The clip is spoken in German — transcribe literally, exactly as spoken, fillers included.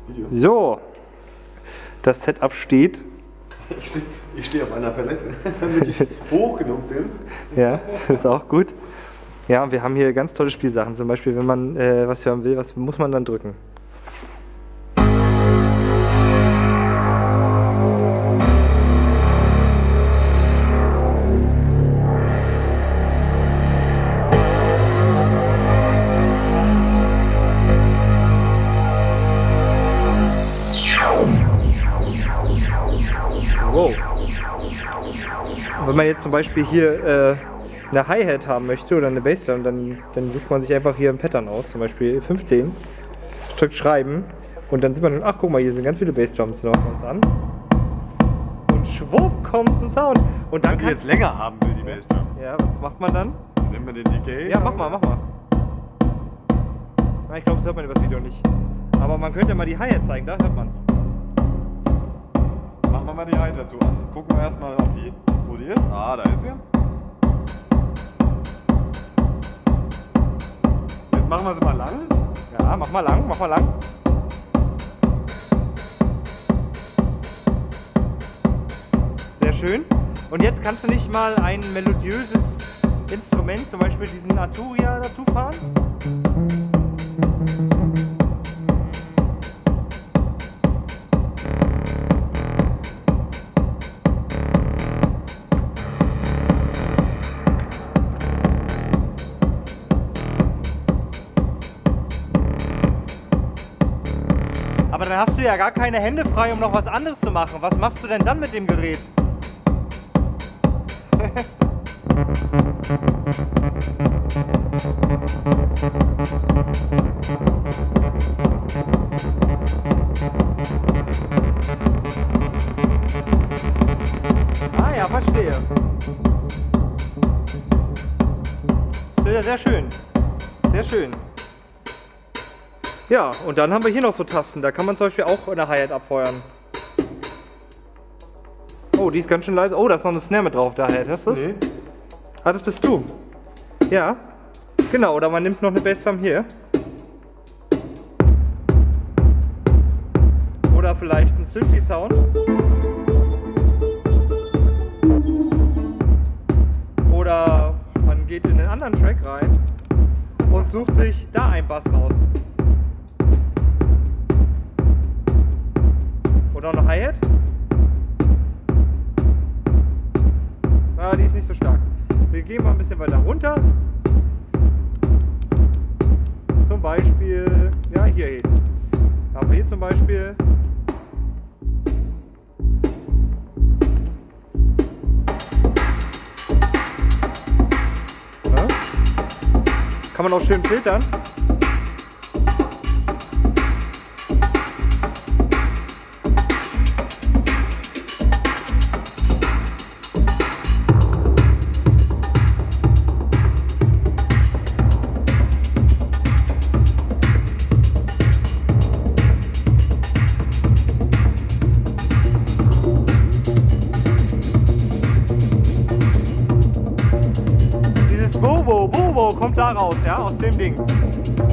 Video. So, das Setup steht. Ich stehe steh auf einer Palette, damit ich hoch genug bin. Ja, das ist auch gut. Ja, und wir haben hier ganz tolle Spielsachen. Zum Beispiel, wenn man äh, was hören will, was muss man dann drücken? Wow. Und wenn man jetzt zum Beispiel hier äh, eine Hi-Hat haben möchte oder eine Bassdrum, dann, dann sucht man sich einfach hier ein Pattern aus, zum Beispiel fünfzehn, drückt Schreiben und dann sieht man, ach guck mal, hier sind ganz viele Bassdrums, noch uns an und schwupp kommt ein Sound. Und dann wenn die jetzt länger haben will, die Bassdrum. Ja, was macht man dann? Dann nimmt man den Decay. Ja, mach mal, mach mal. Na, ich glaube, das hört man über das Video nicht. Aber man könnte mal die Hi-Hat zeigen, da hört man's. Machen wir mal die Hi-Hat dazu an. Gucken wir erstmal auf die, wo die ist. Ah, da ist sie. Jetzt machen wir sie mal lang. Ja, mach mal lang, mach mal lang. Sehr schön. Und jetzt kannst du nicht mal ein melodiöses Instrument, zum Beispiel diesen Arturia dazu fahren? Aber dann hast du ja gar keine Hände frei, um noch was anderes zu machen. Was machst du denn dann mit dem Gerät? Ah ja, verstehe. Sehr, sehr schön. Sehr schön. Ja, und dann haben wir hier noch so Tasten, da kann man zum Beispiel auch eine Hi-Hat abfeuern. Oh, die ist ganz schön leise. Oh, da ist noch eine Snare mit drauf, der Hi-Hat. Hast du das? Nee. Ah, das bist du. Ja. Genau, oder man nimmt noch eine Bassdrum hier. Oder vielleicht einen Synthi-Sound. Oder man geht in einen anderen Track rein und sucht sich da einen Bass raus. Oder eine Hi-Hat. Ah, die ist nicht so stark. Wir gehen mal ein bisschen weiter runter. Zum Beispiel, ja, hier hin. Haben wir hier zum Beispiel. Ja. Kann man auch schön filtern. Bobo, Bobo kommt da raus, ja, aus dem Ding.